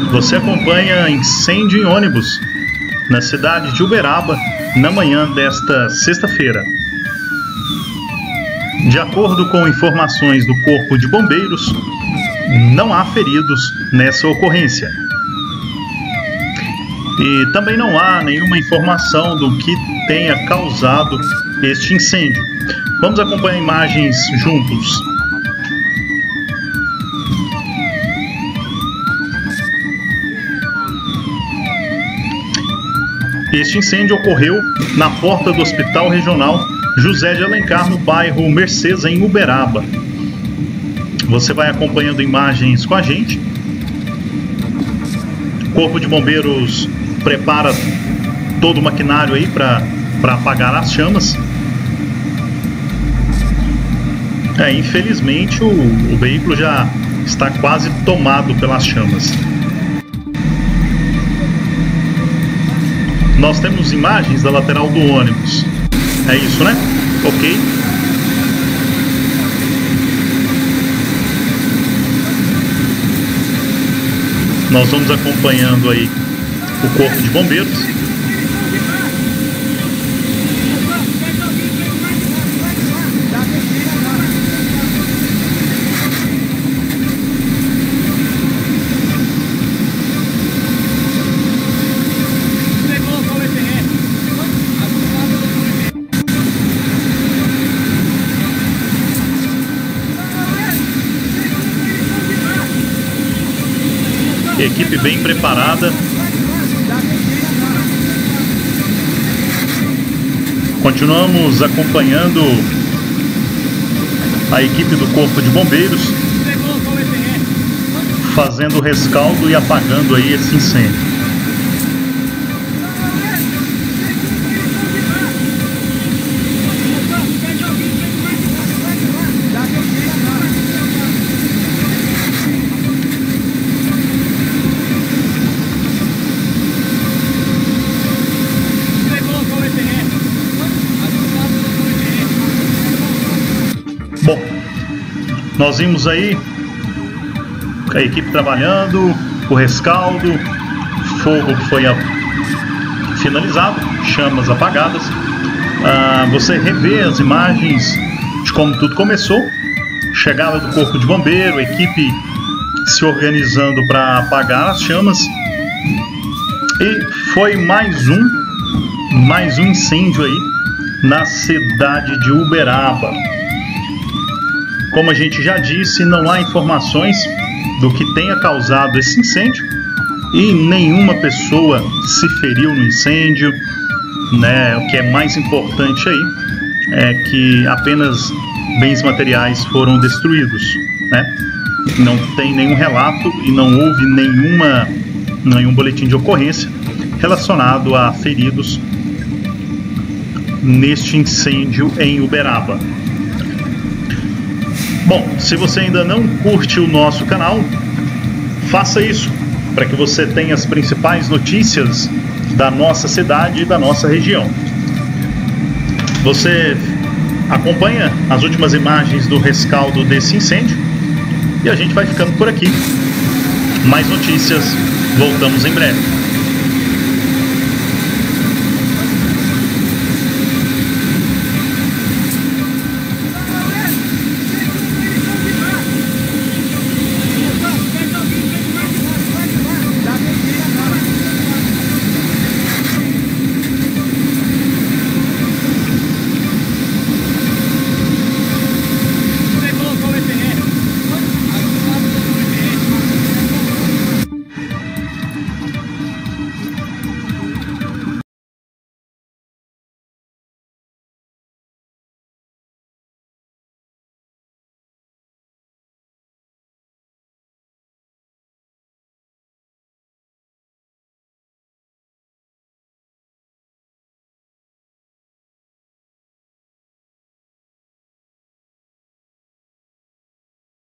Você acompanha incêndio em ônibus na cidade de Uberaba na manhã desta sexta-feira. De acordo com informações do Corpo de Bombeiros, não há feridos nessa ocorrência. E também não há nenhuma informação do que tenha causado este incêndio. Vamos acompanhar imagens juntos. Este incêndio ocorreu na porta do Hospital Regional José de Alencar, no bairro Mercês, em Uberaba. Você vai acompanhando imagens com a gente. O Corpo de Bombeiros prepara todo o maquinário aí para apagar as chamas. Infelizmente o veículo já está quase tomado pelas chamas. Nós temos imagens da lateral do ônibus. É isso, né? Ok. Nós vamos acompanhando aí o Corpo de Bombeiros. Equipe bem preparada. Continuamos acompanhando a equipe do Corpo de Bombeiros fazendo o rescaldo e apagando aí esse incêndio. Bom, nós vimos aí a equipe trabalhando, o rescaldo, fogo que foi finalizado, chamas apagadas. Você revê as imagens de como tudo começou, chegada do Corpo de Bombeiro, a equipe se organizando para apagar as chamas, e foi mais um incêndio aí na cidade de Uberaba. Como a gente já disse, não há informações do que tenha causado esse incêndio e nenhuma pessoa se feriu no incêndio, né? O que é mais importante aí é que apenas bens materiais foram destruídos, né? Não tem nenhum relato e não houve nenhum boletim de ocorrência relacionado a feridos neste incêndio em Uberaba. Bom, se você ainda não curte o nosso canal, faça isso para que você tenha as principais notícias da nossa cidade e da nossa região. Você acompanha as últimas imagens do rescaldo desse incêndio e a gente vai ficando por aqui. Mais notícias, voltamos em breve.